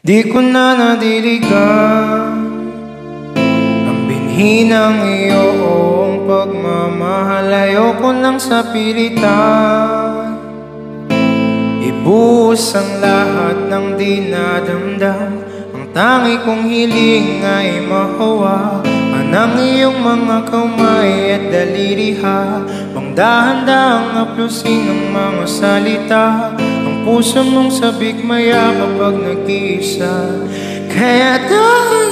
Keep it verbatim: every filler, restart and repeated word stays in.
Di ko na nadiligan ang binhi ng iyong pagmamahal. Ayoko nang sa pilitan ibuhos ang lahat ng dinadamdam. Ang tangi kong hiling ay mahawakan ang iyong mga kamay at daliriha, pang dahan-dahang haplusin ang mga salita. Ang puso mong sabik maya kapag nag-iisa, kaya dahil